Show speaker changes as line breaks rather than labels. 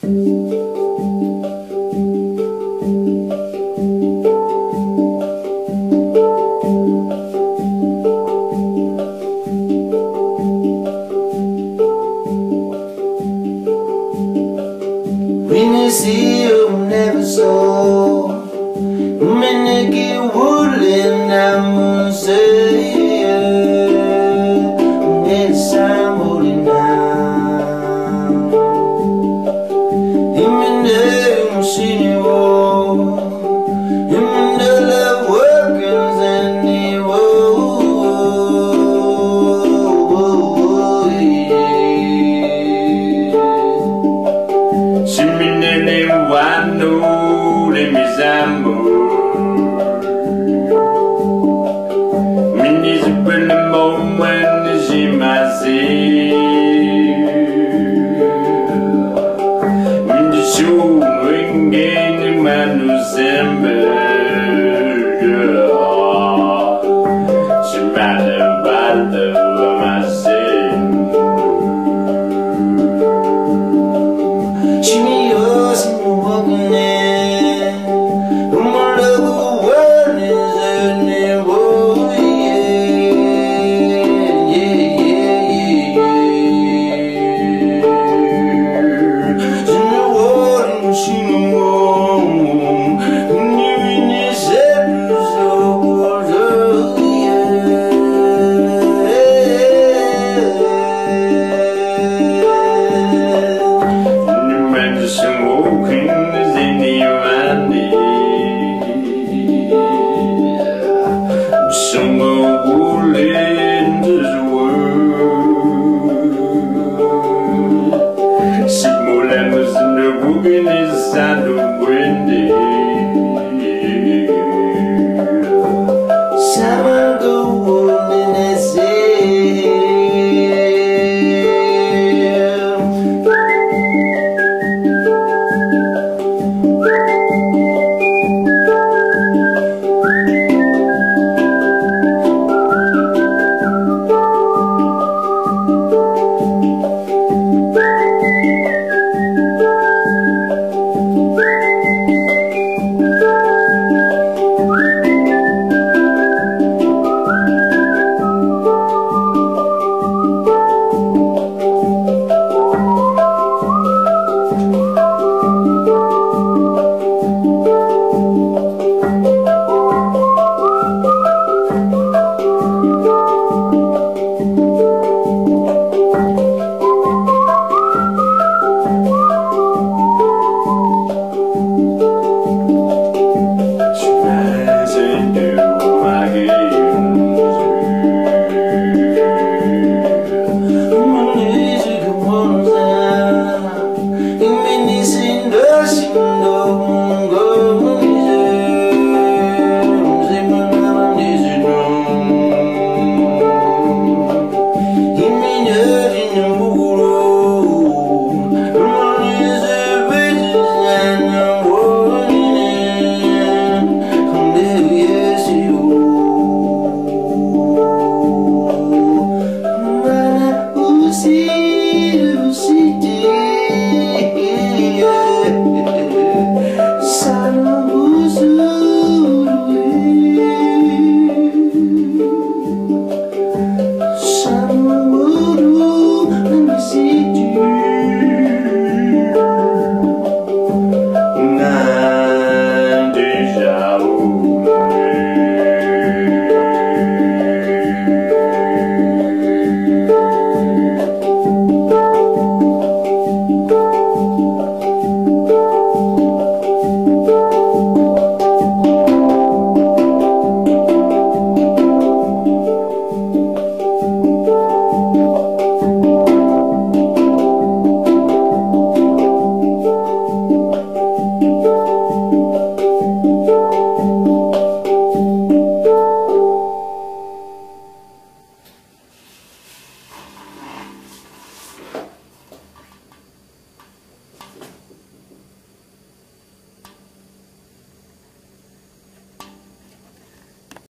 We may see you never saw. Many get woodland, I'm say it's time holding now. Him and them see you all. Him and the love workers and the
Quando le misamo mi dice quel momento si masi mi dice un gene manu sempre si manda balda ma se in the